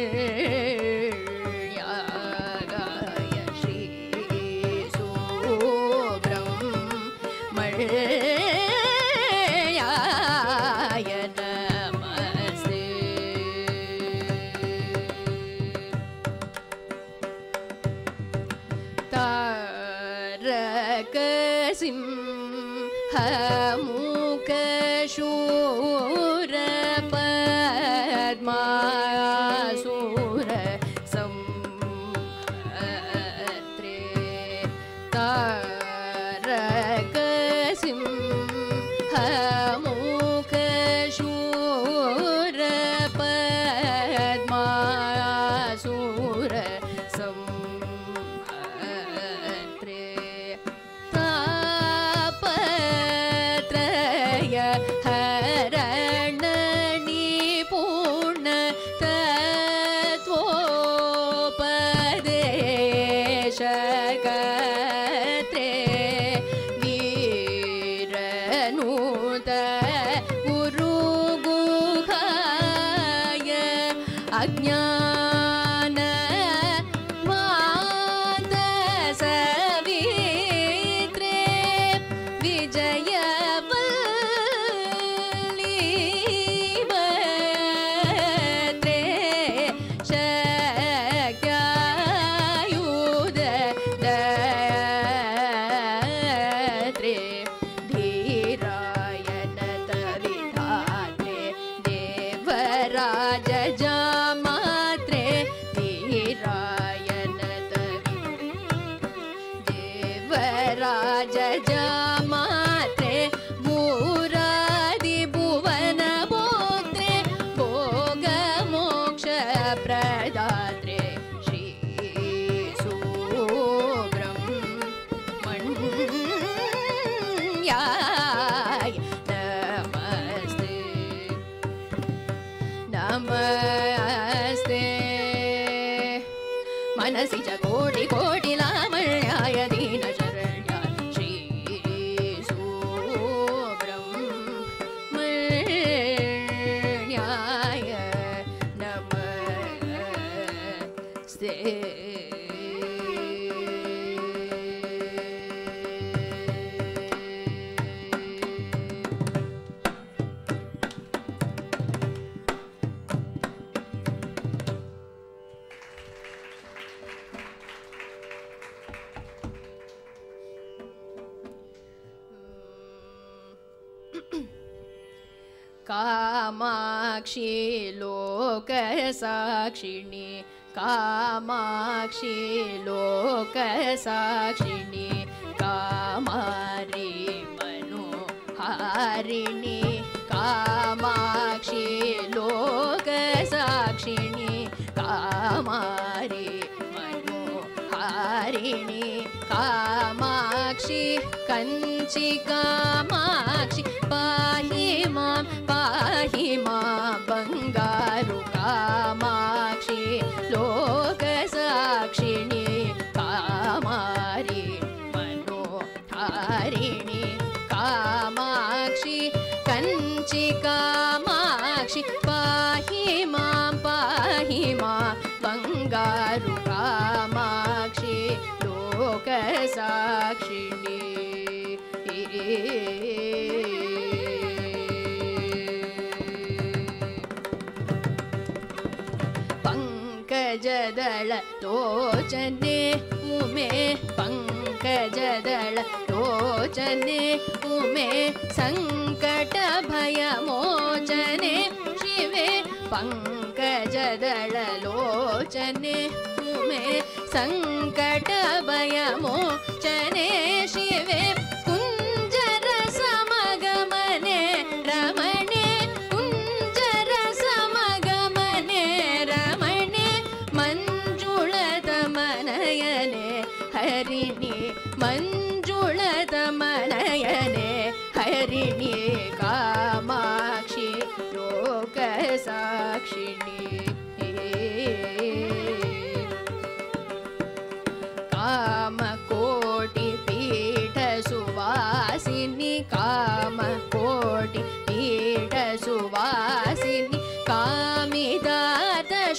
யாகாய Sri சுப்ரமண்யாய நமஸ்தே. தாரக சிம்ஹமுக சூர பத்மாசூர சம்ஹத்ரே. தாரக சிம்ஹமுக சூர பத்மாசூர சம்ஹத்ரே. தாபத்ரய ஹரண நிபுண தத்வோபதேசகத்ரே. வீரநூத குருகுஹாய அஜ்ஞான மாதசவித்ரே. விஜயவல்லீபத்ரே. சக்யாயுதத்ரே. धीरायनतविधात्रे देवराजजामात्रे. धीरायनतवि देवराजजामात्रे. भूरादिभुवनभोक्त्रे. भोगमोक्षप्रदात्रे. श्री सुब्रह्मण्याय नमस्ते. नमस्ते मनसि च कोटि कोटि लामण्याय दीनशरण्याय श्री सुब्रह्मण्याय नमस्ते. कामाक्षी लोकसाक्षिणी. कामाक्षी लोकसाक्षिणी. कामारी मनोहारिणी. कामाक्षी लोकसाक्षिणी. कामारी मनोहारिणी. कामाक्षी कंची कामाक्षी पाहि मां पाहि मां बंगारु. कामाक्षी लोकसाक्षिणी. कामारी मनोहारिणी. कामाक्षी कंची कामाक्षी पाहि मां पाहि मां बंगारु. कामाक्षी लोकसाक्षिणी. पंकजदल लोचने उमे. पंकजदल लोचने उमे. संकट भय मोचने शिवे. पंकजदल लोचने उमे. संकट भय मोचने शिवे. कुंजर समगमने रमणे. कुंजर समगमने रमणे. मंजुळतमनयने हरिणी. मंजुळतमनयने हरिणी. कामाक्षी लोकसाक्षिणी. कामकोटि पीठ सुवासिनी. कामकोटि पीठ सुवासिनी. कामिदात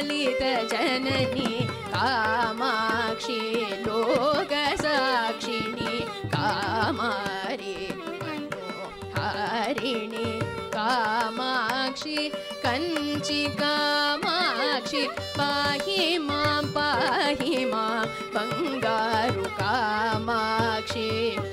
ललित जननी कामाक्षी लोक साक्षिणी कामारी मनोहारिणी कामाक्षी कंची कामाक्षी पाहि मां पाहि मां बंगारु कामाक्षी